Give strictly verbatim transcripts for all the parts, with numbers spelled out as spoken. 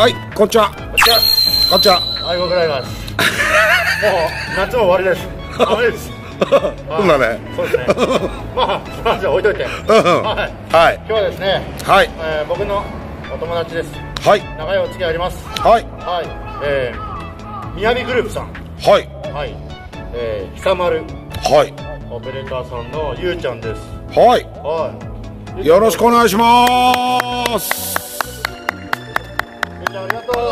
はい、こんにちは。 こんにちは。 こんにちは。 はい、ご苦労様です。もう夏も終わりです。雨です。 そうだね。 そうですね。まあ、その話は置いといて。はい。 はい。 今日はですね。 はい。 えー、僕のお友達です。 はい。 長いお付き合いあります。 はい。 はい。えー、みやびグループさん。 はい。 はい。えー、久丸。 はい。 オペレーターさんのゆうちゃんです。 はい。 はい。 よろしくお願いします。 ゆうちゃん、ありがとう。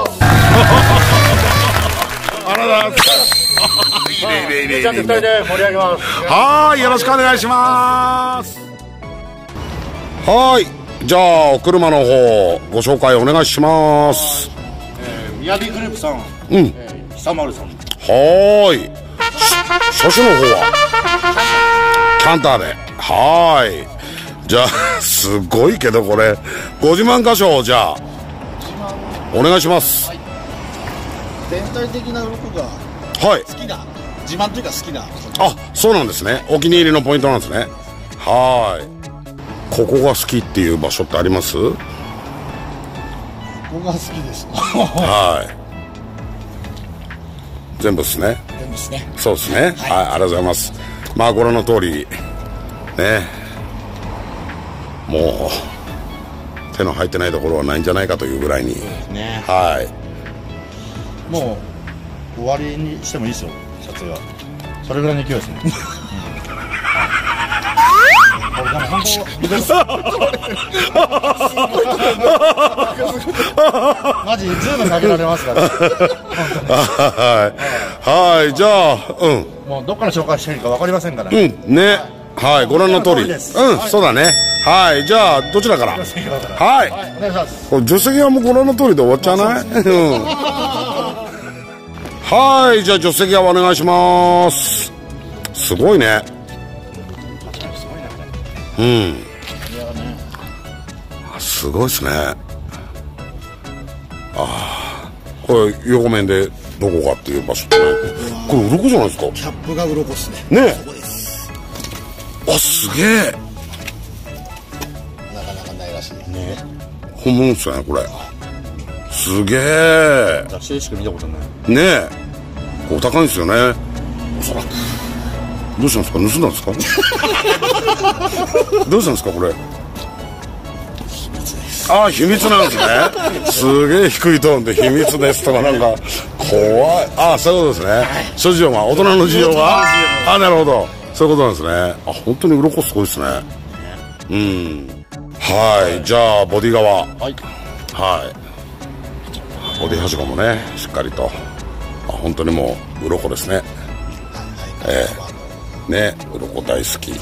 あらだ。いいね、いいね、いいね。 ゆうちゃんと二人で盛り上げます。 はい、よろしくお願いします。はい。じゃあ、お車の方、ご紹介お願いします。 えー、みやびグループさん。 うん。 えー、久丸さん。 はーい。車種の方はキャンターで。はーい。じゃあ、すごいけどこれ、ご自慢箇所をじゃあ、お願いします。はい、 全体的なロゴがはい。 好きな、自慢というか好きな。 あ、そうなんですね。お気に入りのポイントなんですね。はーい。ここが好きっていう場所ってあります？ ここが好きです。 はい。全部ですね。 全部ですね。 そうですね。はい、はい、ありがとうございます。まあご覧の通りね、もう手の入ってないところはないんじゃないかというぐらいに。そうですね。はい。 もう終わりにしてもいいですよ、撮影は。それぐらいの勢いですね。マジズームかけられますから。 はいはい、じゃあ、うん、 もうどっから紹介していいか分かりませんから。 うんね、はい、ご覧の通り、うん、そうだね。はい、じゃあどちらから。はい、 お願いします。 助手席はもうご覧の通りで終わっちゃわない？はい、じゃあ助手席はお願いします。すごいね。うん。すごいですね。ああ、これ横面でどこかっていう場所ってね。これ鱗じゃないですか。 キャップが鱗ですね。 ねえ。そこです。あ、すげえ。 なかなかないらしいね。 本物ですね、これ。すげえ。 雑誌でしか見たことない。 ねえ。お高いんですよね。おそらく。どうしたんですか、盗んだんですか。どうしたんですか、これ。ああ、秘密なんですね。すげえ低いトーンで秘密ですとか、なんか怖い。ああ、そういうことですね。諸事情が、大人の事情が。ああ、なるほど、そういうことなんですね。あ、本当に鱗すごいですね。うん。はい、じゃあボディ側。はい。はい。ボディ端もね、しっかりと。あ、本当にもう鱗ですね。ええー、ね、鱗大好き。はい。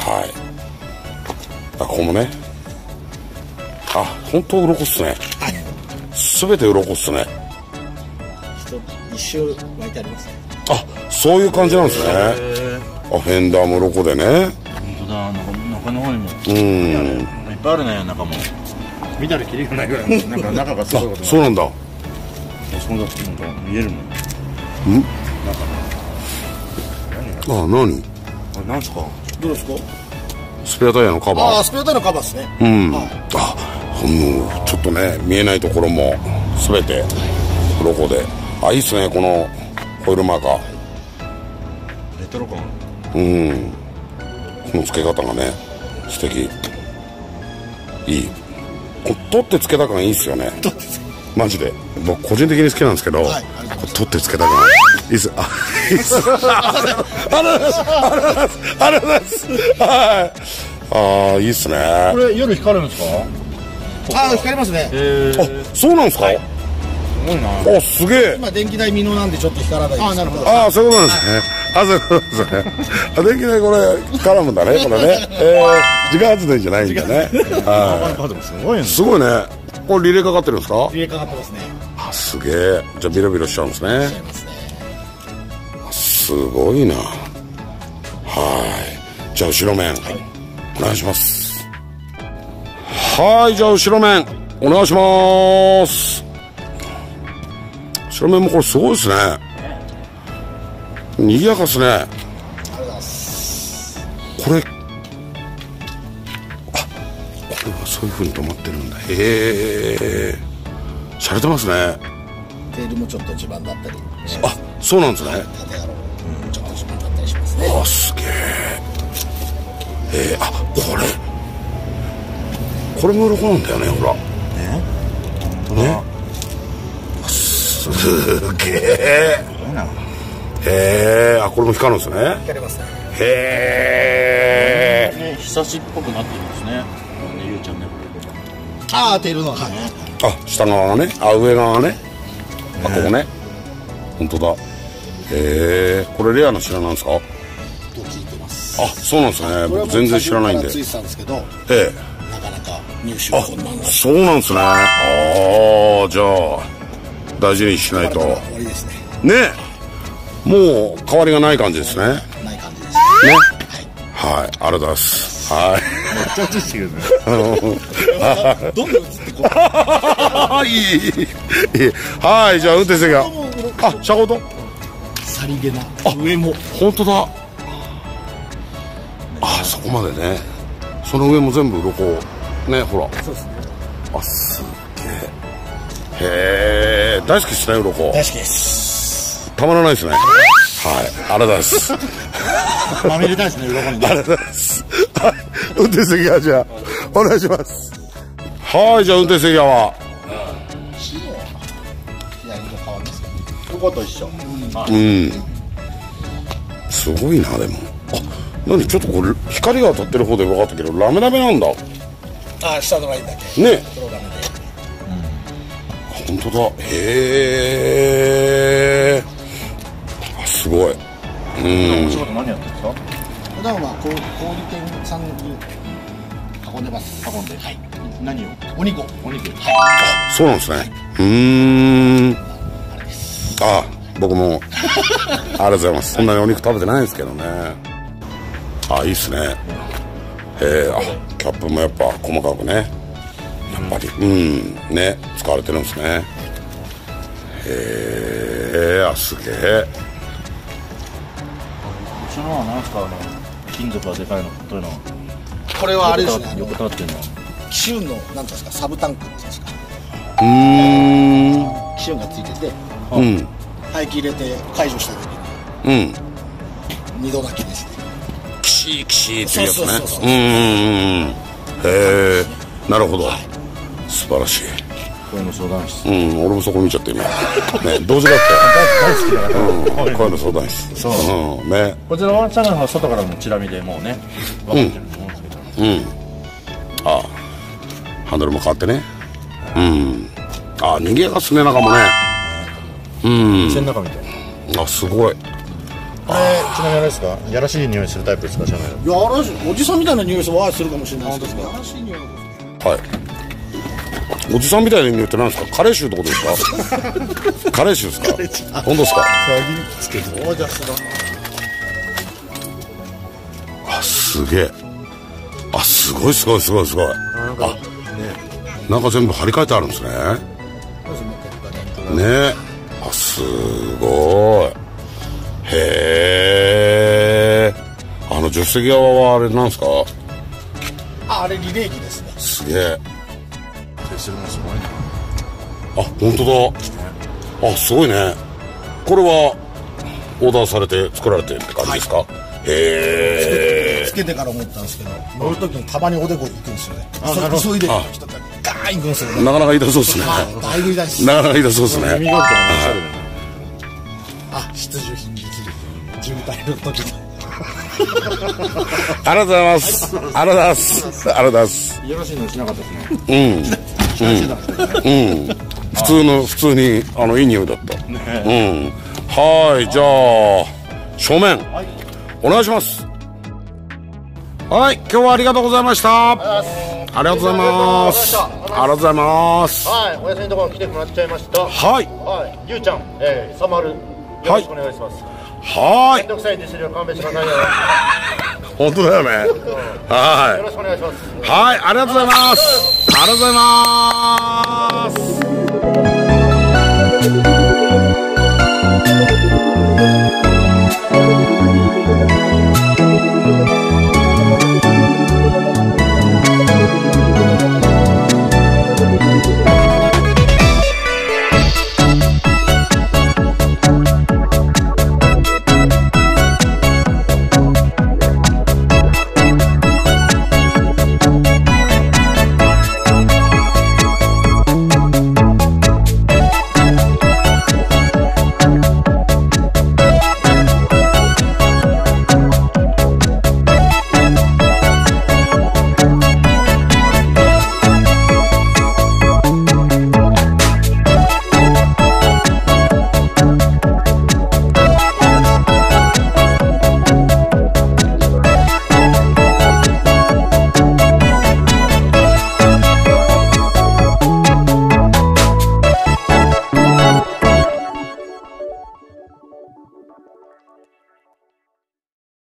あ、ここもね。あ、本当鱗っすね。すべて鱗っすね。 一周巻いてありますね。 あ、そういう感じなんですね。あ、フェンダーも鱗でね。 本当だ、中の方にも。うん。いっぱいあるね、中も。見たらキリがないぐらい。なんか中がすごいこと。 そうなんだ。 そこだってなんか見えるもん。 うん。あ、何？ あ、なんすか。 どうですか。 スペアタイヤのカバー。 ああ、スペアタイヤのカバーですね。 うん。あ、もうちょっとね、見えないところもすべて鱗で。あ、いいっすね、このホイールマーカー。 レトロ感。 うん。この付け方がね、素敵。いい。こ取って付けた感いいっすよね。マジで。僕個人的に好きなんですけど、はい、こ取って付けた感いいっす。あ、いいっす。ありがとうございます。ありがとうございます。ありがとうございます。はい。ああ、いいっすね。 これ夜光るんですか？ ああ、光りますね。 あ、そうなんですか？はい、 すごいな。 あ、すげえ。 今電気代未納なんでちょっと光らないです。あ、なるほど。 ああ、そういうことなんですね。あ、そういうことですね。あ、電気代これ絡むんだね、これね。えー、自家発電じゃないんだね。はい。 すごいね。 すごいね。これリレーかかってるんですか？ リレーかかってますね。 あ、すげえ。じゃあビロビロしちゃうんですね。すごいな。はい。じゃあ後ろ面、はい、お願いします。はい、じゃあ後ろ面お願いします。後ろ面もこれすごいですね。賑やかですね。ありがとうございます。これ、あ、これはそういう風に止まってるんだ。へえ。 洒落てますね。 テールもちょっと地盤だったり、 あ、そうなんですね。 縦やろうちょっと地盤だったりしますね。 あ、すげえ。えー、あ、これこれも鱗なんだよね、ほらね。すげえ。へえ、あ、これも光るんですね。 光りますね。 へえ。 日差しっぽくなってるんですね。ゆうちゃんね。 ああ、テールの、はい。 あ、下側がね、あ、上側がね。あ、ここね。本当だ。へえ、これレアな品なんですか。 と聞いてます。 あ、そうなんですね。僕全然知らないんで。 ついてたんですけど、 ええ。 なかなか入手が困難です。 そうなんですね。ああ、じゃあ大事にしないと。 終わりですね。 ね。もう変わりがない感じですね。 ない感じです。 ね。はい、ありがとうございます。はい。 めっちゃ映してくるね。 どんどん映ってこう。 いい、いい、いい。はい、じゃあ運転席が。あ、車ごと。 さりげな。上も。 本当だ。あ、そこまでね。その上も全部鱗。ね、ほら。 そうですね。 あ、すげえ。へえ、大好きですね、鱗。 大好きです。 たまらないですね。はい、ありがとうございます。 まみれたいですね、鱗に。 ありがとうございます。はい、運転席はじゃあお願いします。はい、じゃあ運転席は。 いや、色変わりますね。 鱗と一緒。 うん。すごいな、でも。あ、何、ちょっとこれ光が当たってる方で分かったけど、ラメラメなんだ。 ああ、下のラインだけ。 ね。 黒ラメで。 本当だ。へえ。あ、すごい。うん。 お仕事何やってるんですか。 普段は小売店さんに運んでます。 運んで。はい。何を。 お肉を。 お肉。 はい。 そうなんですね。うーん。あ、僕も。ありがとうございます。そんなにお肉食べてないんですけどね。あ、いいっすね。えー、あ、キャップもやっぱ細かくね。やっぱり、うん、ね、使われてるんですね。へえ、あ、すげえ。 うちのは何ですか、あの金属がでかいの、というの。 これはあれですね。 横たわってるの。 気シの、なんですか、サブタンクっていうんですか。 うーん。 気シがついてて、 うん。 排気入れて解除した時うん。 に、二度泣きですね。 キシーキシーっていうやつね。 そうそうそうそううんうんうん。へえ、なるほど。素晴らしい。 声の相談室。 うん、俺もそこ見ちゃって今。ね、同時だったよ。 大好きだから。 うん、声の相談室。 そう。 うん、ね。 こちらのワンチャンネルの外からのチラ見でもうね、分かってると思うんですけど。 うん。あ、ハンドルも変わってね。うん。あ、逃げがすね、中もね。うん。 店の中みたいな。 あ、すごい。 これちなみにあれですか、やらしい匂いするタイプですか、車内いや、あらしい、おじさんみたいな匂いはするかもしれないですけど。やらしい匂い。 はい。おじさんみたいな匂いって何ですか。カレー臭ってことですか。カレー臭ですか。本当ですか。 つけて。オージャスだな。 あ、すげえ。あ、すごいすごいすごいすごい。あ、なんか全部張り替えてあるんですね。ね。あ、すごい。へえ。あの助手席側はあれなんですか。 あ、あれリレー機ですね。 すげえ。 するのすごいね。 あ、本当だ。あ、すごいね。これはオーダーされて作られてるって感じですか。はい、へえ。 つけてから思ったんですけど、乗るときにたまにおでこ行くんですよね。急いでる人がガーン行くんですよね。 なかなか痛そうですね。 だいぶ痛いです。 なかなか痛そうですね。 耳があ、必需品できる。渋滞の時に。 ありがとうございます。ありがとうございます。ありがとうございます。 よろしいのしなかったですね。 うん。うん。普通の普通にあのいい匂いだった。うん。はい、じゃあ正面お願いします。はい、今日はありがとうございました。ありがとうございます。ありがとうございます。 はい、お休みのところ来てもらっちゃいました。はい。はい、ゆうちゃん、えー、サマルよろしくお願いします。はい。めんどくさいですよ、勘弁してくださいよ。 本当だよね。はい。 よろしくお願いします。 はい、ありがとうございます。ありがとうございます。